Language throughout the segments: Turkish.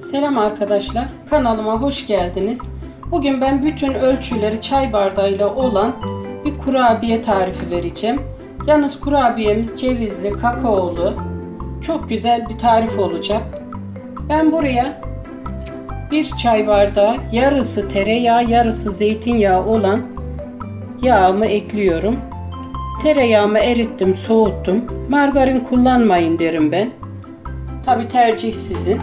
Selam arkadaşlar, kanalıma hoş geldiniz. Bugün ben bütün ölçüleri çay bardağıyla olan bir kurabiye tarifi vereceğim. Yalnız kurabiyemiz cevizli, kakaolu, çok güzel bir tarif olacak. Ben buraya bir çay bardağı yarısı tereyağı, yarısı zeytinyağı olan yağımı ekliyorum. Tereyağımı erittim, soğuttum. Margarin kullanmayın derim ben. Tabi tercih sizin.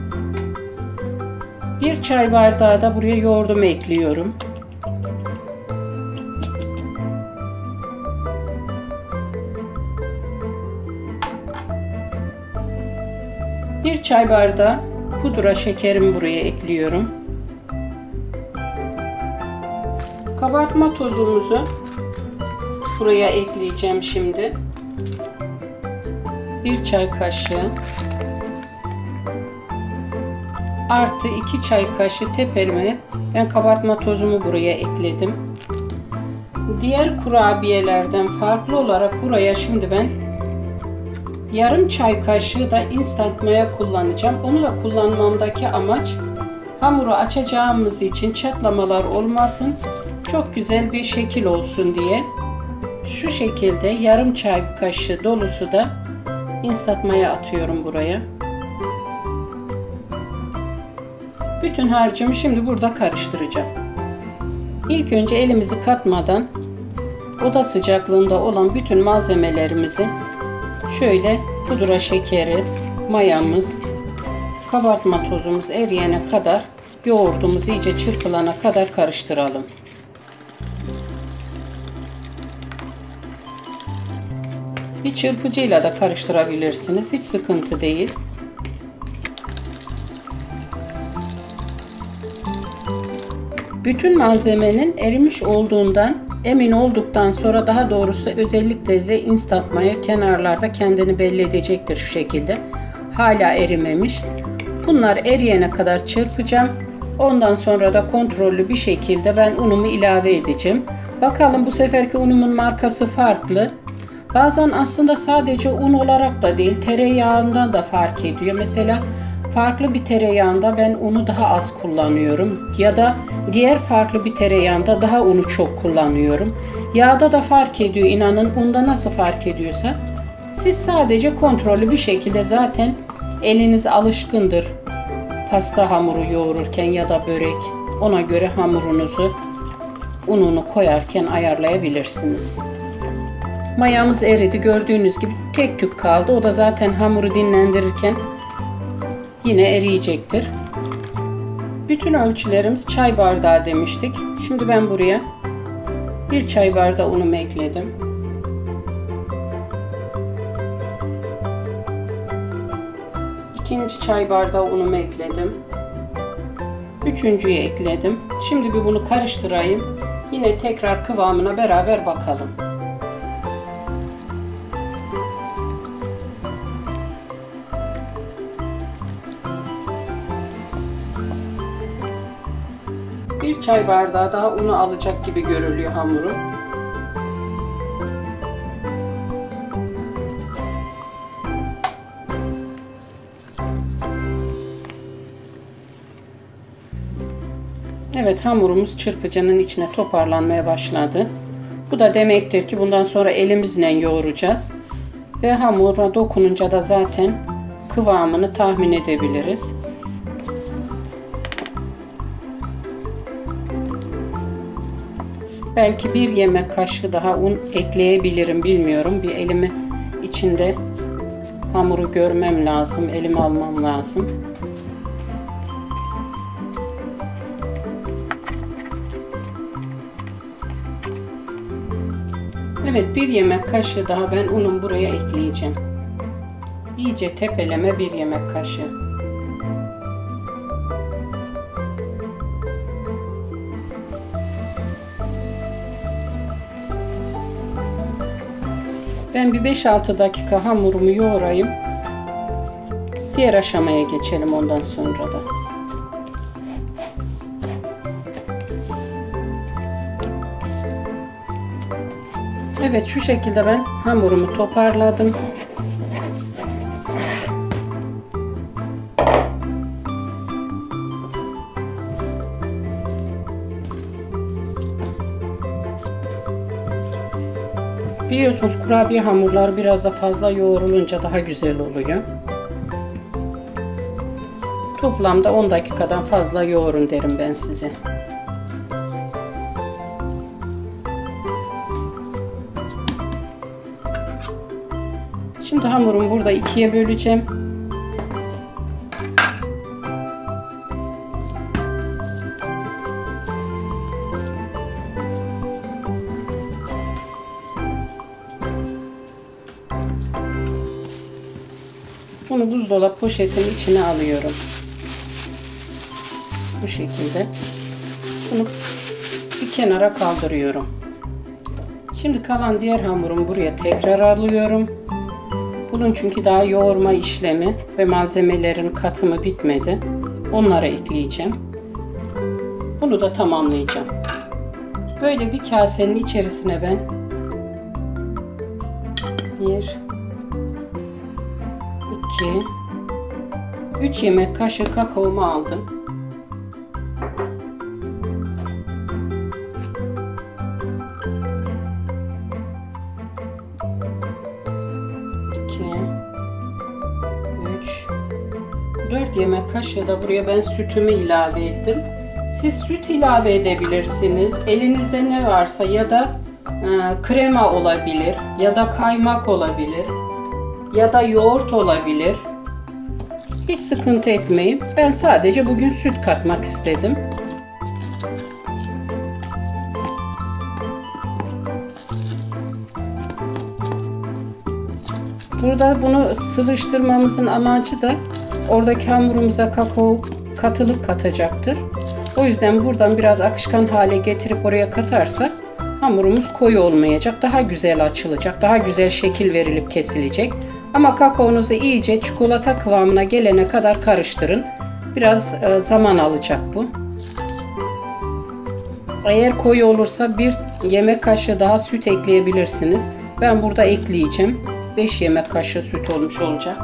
Bir çay bardağı da buraya yoğurdumu ekliyorum. Bir çay bardağı pudra şekerimi buraya ekliyorum. Kabartma tozumuzu buraya ekleyeceğim şimdi. Bir çay kaşığı. Artı 2 çay kaşığı tepelime ben kabartma tozumu buraya ekledim. Diğer kurabiyelerden farklı olarak buraya şimdi ben yarım çay kaşığı da instant maya kullanacağım. Onu da kullanmamdaki amaç hamuru açacağımız için çatlamalar olmasın, çok güzel bir şekil olsun diye. Şu şekilde yarım çay kaşığı dolusu da instant maya atıyorum buraya. Bütün harcımı şimdi burada karıştıracağım. İlk önce elimizi katmadan oda sıcaklığında olan bütün malzemelerimizi şöyle pudra şekeri, mayamız, kabartma tozumuz eriyene kadar, yoğurdumuz iyice çırpılana kadar karıştıralım. Bir çırpıcıyla da karıştırabilirsiniz. Hiç sıkıntı değil. Bütün malzemenin erimiş olduğundan emin olduktan sonra, daha doğrusu özellikle de instant maya kenarlarda kendini belli edecektir şu şekilde. Hala erimemiş. Bunlar eriyene kadar çırpacağım. Ondan sonra da kontrollü bir şekilde ben unumu ilave edeceğim. Bakalım bu seferki unumun markası farklı. Bazen aslında sadece un olarak da değil, tereyağından da fark ediyor. Mesela farklı bir tereyağında ben unu daha az kullanıyorum ya da diğer farklı bir tereyağında daha unu çok kullanıyorum. Yağda da fark ediyor, inanın unda nasıl fark ediyorsa. Siz sadece kontrollü bir şekilde, zaten eliniz alışkındır pasta hamuru yoğururken ya da börek, ona göre hamurunuzu, ununu koyarken ayarlayabilirsiniz. Mayamız eridi, gördüğünüz gibi tek tük kaldı. O da zaten hamuru dinlendirirken yine eriyecektir. Bütün ölçülerimiz çay bardağı demiştik. Şimdi ben buraya bir çay bardağı unumu ekledim. İkinci çay bardağı unumu ekledim. Üçüncüyü ekledim. Şimdi bir bunu karıştırayım. Yine tekrar kıvamına beraber bakalım. Bir çay bardağı daha unu alacak gibi görülüyor hamuru. Evet, hamurumuz çırpıcının içine toparlanmaya başladı. Bu da demektir ki bundan sonra elimizle yoğuracağız. Ve hamura dokununca da zaten kıvamını tahmin edebiliriz. Belki bir yemek kaşığı daha un ekleyebilirim, bilmiyorum. Bir elimi içinde hamuru görmem lazım, elime almam lazım. Evet, bir yemek kaşığı daha ben unumu buraya ekleyeceğim. İyice tepeleme bir yemek kaşığı. Ben bir 5-6 dakika hamurumu yoğurayım. Diğer aşamaya geçelim ondan sonra da. Evet, şu şekilde ben hamurumu toparladım. Biliyorsunuz kurabiye hamurları biraz da fazla yoğrulunca daha güzel oluyor. Toplamda 10 dakikadan fazla yoğurun derim ben size. Şimdi hamurumu burada ikiye böleceğim. Bunu buzdolabı poşetinin içine alıyorum. Bu şekilde. Bunu bir kenara kaldırıyorum. Şimdi kalan diğer hamurumu buraya tekrar alıyorum. Bunun çünkü daha yoğurma işlemi ve malzemelerin katımı bitmedi. Onlara ekleyeceğim. Bunu da tamamlayacağım. Böyle bir kasenin içerisine ben 1, 2, 3 yemek kaşığı kakaomu aldım. Dört yemek kaşığı da buraya ben sütümü ilave ettim. Siz süt ilave edebilirsiniz. Elinizde ne varsa ya da krema olabilir ya da kaymak olabilir ya da yoğurt olabilir. Hiç sıkıntı etmeyin. Ben sadece bugün süt katmak istedim. Burada bunu sıvıştırmamızın amacı da oradaki hamurumuza kakao katılık katacaktır. O yüzden buradan biraz akışkan hale getirip oraya katarsak hamurumuz koyu olmayacak. Daha güzel açılacak. Daha güzel şekil verilip kesilecek. Ama kakaonuzu iyice çikolata kıvamına gelene kadar karıştırın. Biraz zaman alacak bu. Eğer koyu olursa bir yemek kaşığı daha süt ekleyebilirsiniz. Ben burada ekleyeceğim. 5 yemek kaşığı süt olmuş olacak.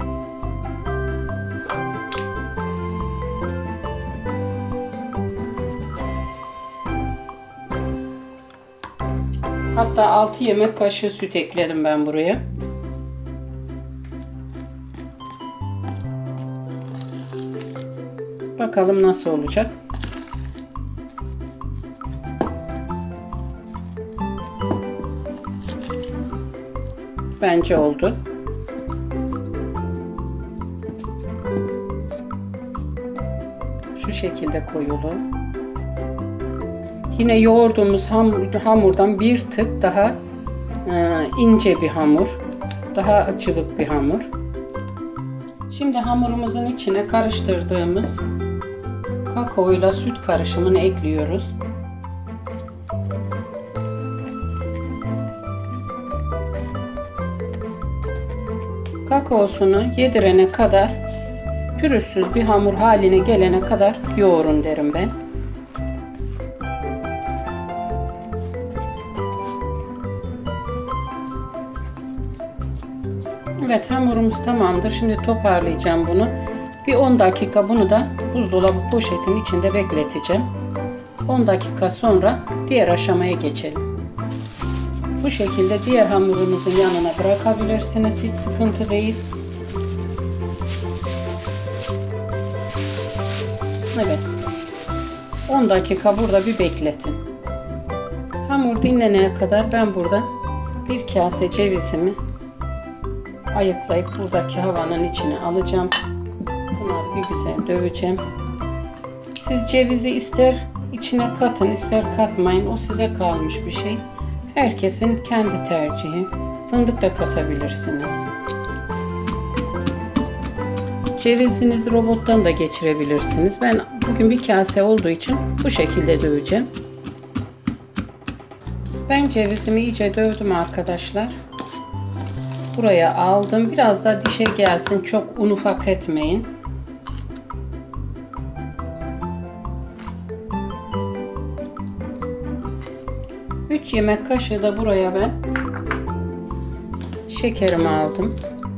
Hatta 6 yemek kaşığı süt ekledim ben buraya. Bakalım nasıl olacak. Bence oldu. Şu şekilde koyulu. Yine yoğurduğumuz hamurdan bir tık daha ince bir hamur. Daha cıvık bir hamur. Şimdi hamurumuzun içine karıştırdığımız kakao ile süt karışımını ekliyoruz. Kakaosunu yedirene kadar, pürüzsüz bir hamur haline gelene kadar yoğurun derim ben. Evet, hamurumuz tamamdır. Şimdi toparlayacağım bunu. Bir 10 dakika bunu da buzdolabı poşetin içinde bekleteceğim. 10 dakika sonra diğer aşamaya geçelim. Bu şekilde diğer hamurunuzun yanına bırakabilirsiniz. Hiç sıkıntı değil. Evet. 10 dakika burada bir bekletin. Hamur dinlenene kadar ben burada bir kase cevizimi ayıklayıp buradaki havanın içine alacağım. Bunları bir güzel döveceğim. Siz cevizi ister içine katın, ister katmayın. O size kalmış bir şey. Herkesin kendi tercihi. Fındık da katabilirsiniz. Cevizinizi robottan da geçirebilirsiniz. Ben bugün bir kase olduğu için bu şekilde döveceğim. Ben cevizimi iyice dövdüm arkadaşlar. Buraya aldım. Biraz da dişe gelsin. Çok un ufak etmeyin. Üç yemek kaşığı da buraya ben şekerimi aldım.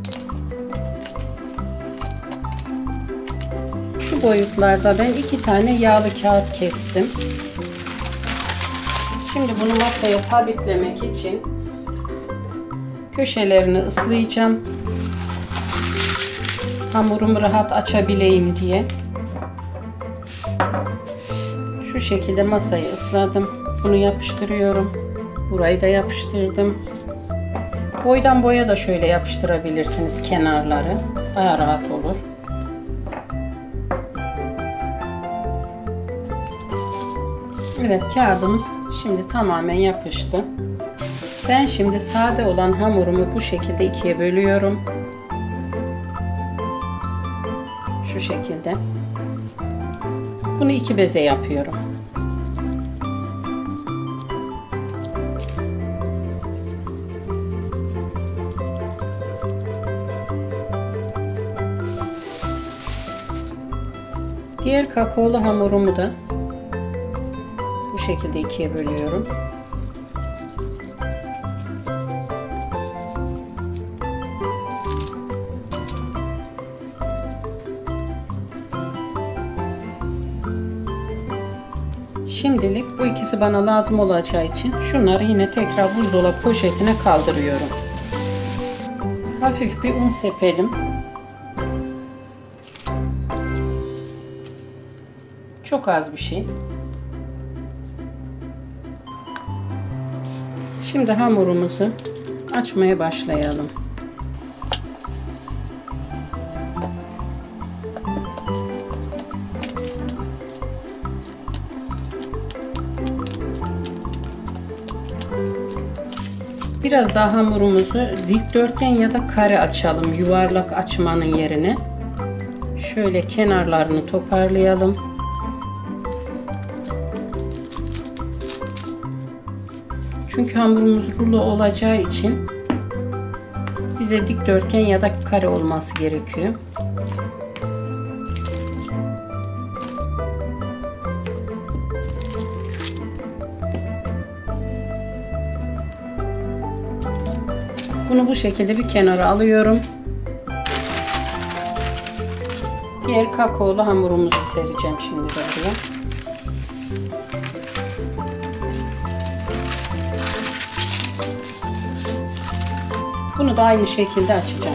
Şu boyutlarda ben 2 tane yağlı kağıt kestim. Şimdi bunu masaya sabitlemek için Köşelerini ıslayacağım. Hamurumu rahat açabileyim diye. Şu şekilde masayı ısladım. Bunu yapıştırıyorum. Burayı da yapıştırdım. Boydan boya da şöyle yapıştırabilirsiniz kenarları. Daha rahat olur. Evet, kağıdımız şimdi tamamen yapıştı. Ben şimdi sade olan hamurumu bu şekilde ikiye bölüyorum. Şu şekilde. Bunu iki beze yapıyorum. Diğer kakaolu hamurumu da bu şekilde ikiye bölüyorum. Şimdilik bu ikisi bana lazım olacağı için şunları yine tekrar buzdolabı poşetine kaldırıyorum. Hafif bir un sepelim. Çok az bir şey. Şimdi hamurumuzu açmaya başlayalım. Biraz daha hamurumuzu dikdörtgen ya da kare açalım. Yuvarlak açmanın yerine. Şöyle kenarlarını toparlayalım. Çünkü hamurumuz rulo olacağı için bize dikdörtgen ya da kare olması gerekiyor. Bunu bu şekilde bir kenara alıyorum. Diğer kakaolu hamurumuzu sereceğim şimdi de buraya. Bunu da aynı şekilde açacağım.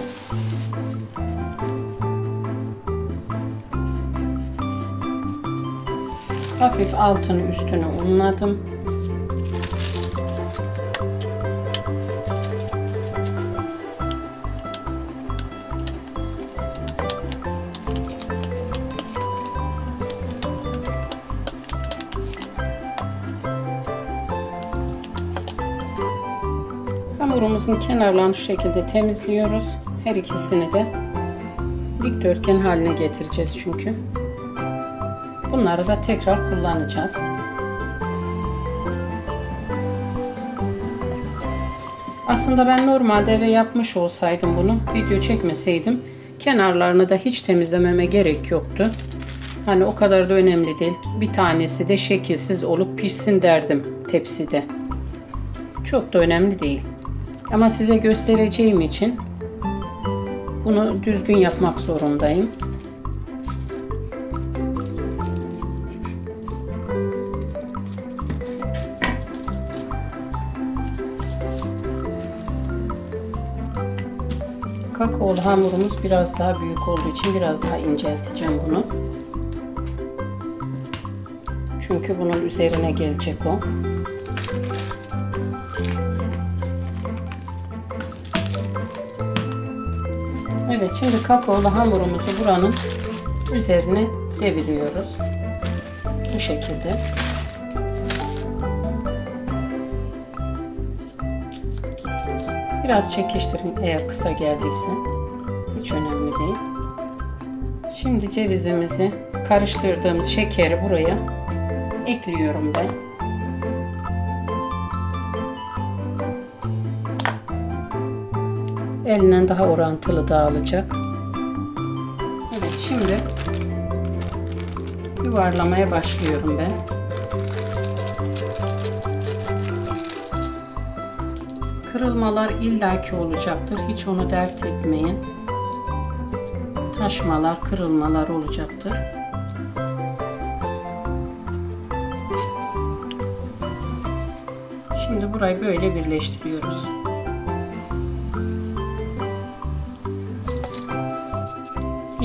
Hafif altını üstünü unladım. Hamurumuzun kenarlarını şu şekilde temizliyoruz. Her ikisini de dikdörtgen haline getireceğiz çünkü. Bunları da tekrar kullanacağız. Aslında ben normalde eve yapmış olsaydım bunu, video çekmeseydim, kenarlarını da hiç temizlememe gerek yoktu. Hani o kadar da önemli değil. Bir tanesi de şekilsiz olup pişsin derdim tepside. Çok da önemli değil. Ama size göstereceğim için bunu düzgün yapmak zorundayım. Kakaolu hamurumuz biraz daha büyük olduğu için biraz daha incelteceğim bunu. Çünkü bunun üzerine gelecek o. Evet, şimdi kakaolu hamurumuzu buranın üzerine deviriyoruz. Bu şekilde. Biraz çekiştirin eğer kısa geldiyse. Hiç önemli değil. Şimdi cevizimizi, karıştırdığımız şekeri buraya ekliyorum ben. Elinden daha orantılı dağılacak. Evet, şimdi yuvarlamaya başlıyorum ben. Kırılmalar illaki olacaktır. Hiç onu dert etmeyin. Taşmalar, kırılmalar olacaktır. Şimdi burayı böyle birleştiriyoruz.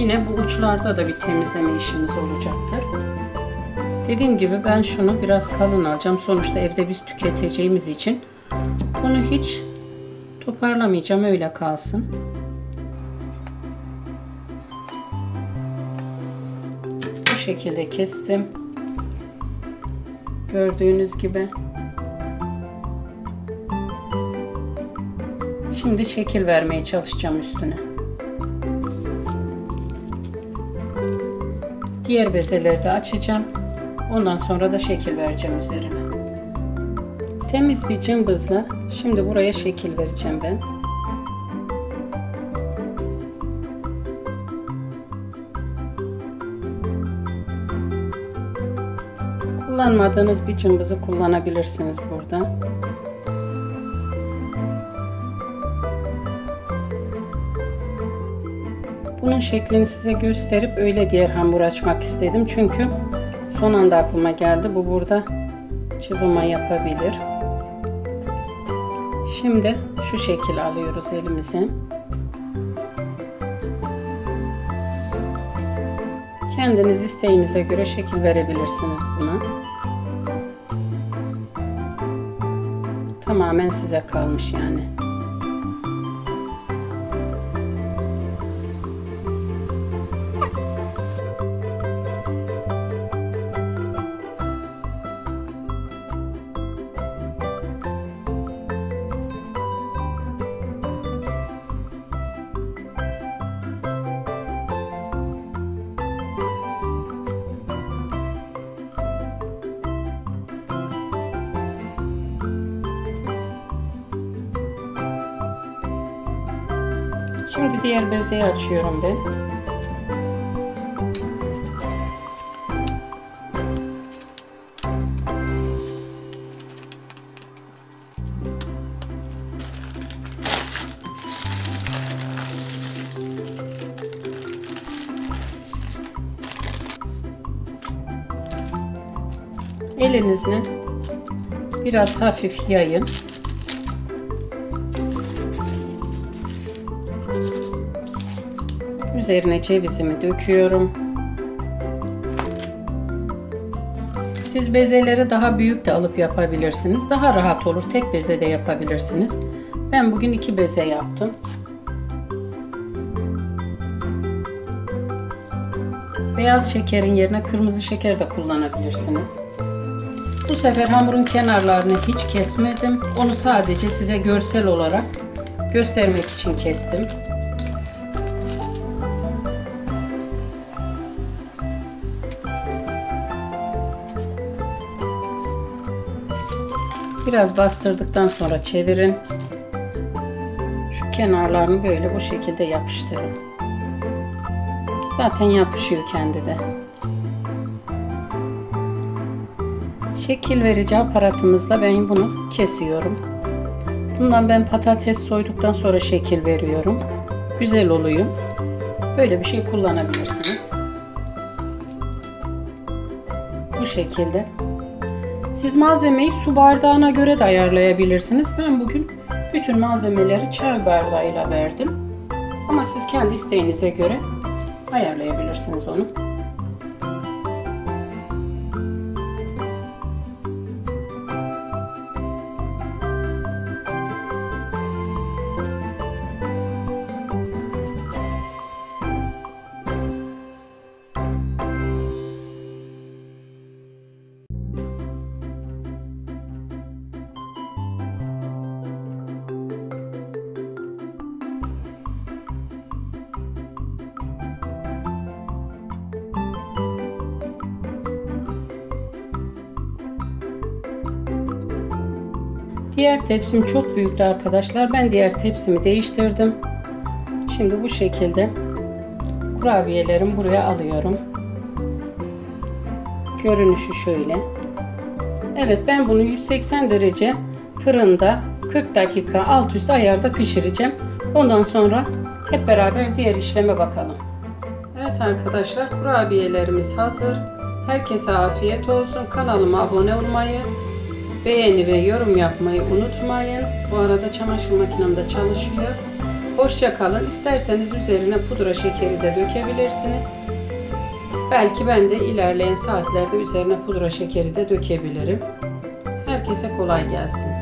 Yine bu uçlarda da bir temizleme işimiz olacaktır. Dediğim gibi ben şunu biraz kalın alacağım. Sonuçta evde biz tüketeceğimiz için bunu hiç toparlamayacağım. Öyle kalsın. Bu şekilde kestim. Gördüğünüz gibi. Şimdi şekil vermeye çalışacağım üstüne. Diğer bezeleri de açacağım. Ondan sonra da şekil vereceğim üzerine. Temiz bir cımbızla şimdi buraya şekil vereceğim ben. Kullanmadığınız bir cımbızı kullanabilirsiniz burada. Bunun şeklini size gösterip öyle diğer hamur açmak istedim. Çünkü son anda aklıma geldi. Bu burada çıvıma yapabilir. Şimdi şu şekil alıyoruz elimize. Kendiniz isteğinize göre şekil verebilirsiniz buna. Tamamen size kalmış yani. Şimdi diğer bezeyi açıyorum ben. Elinizle biraz hafif yayın. Üzerine cevizimi döküyorum. Siz bezeleri daha büyük de alıp yapabilirsiniz. Daha rahat olur. Tek beze de yapabilirsiniz. Ben bugün 2 beze yaptım. Beyaz şekerin yerine kırmızı şeker de kullanabilirsiniz. Bu sefer hamurun kenarlarını hiç kesmedim. Onu sadece size görsel olarak göstermek için kestim. Biraz bastırdıktan sonra çevirin. Şu kenarlarını böyle bu şekilde yapıştırın. Zaten yapışıyor kendi de. Şekil verici aparatımızla ben bunu kesiyorum. Bundan ben patates soyduktan sonra şekil veriyorum. Güzel oluyor. Böyle bir şey kullanabilirsiniz. Bu şekilde. Siz malzemeyi su bardağına göre de ayarlayabilirsiniz. Ben bugün bütün malzemeleri çay bardağıyla verdim. Ama siz kendi isteğinize göre ayarlayabilirsiniz onu. Diğer tepsim çok büyüktü arkadaşlar. Ben diğer tepsimi değiştirdim. Şimdi bu şekilde kurabiyelerimi buraya alıyorum. Görünüşü şöyle. Evet, ben bunu 180 derece fırında 40 dakika alt üst ayarda pişireceğim. Ondan sonra hep beraber diğer işleme bakalım. Evet arkadaşlar, kurabiyelerimiz hazır. Herkese afiyet olsun. Kanalıma abone olmayı, beğeni ve yorum yapmayı unutmayın. Bu arada çamaşır makinem de çalışıyor. Hoşça kalın. İsterseniz üzerine pudra şekeri de dökebilirsiniz. Belki ben de ilerleyen saatlerde üzerine pudra şekeri de dökebilirim. Herkese kolay gelsin.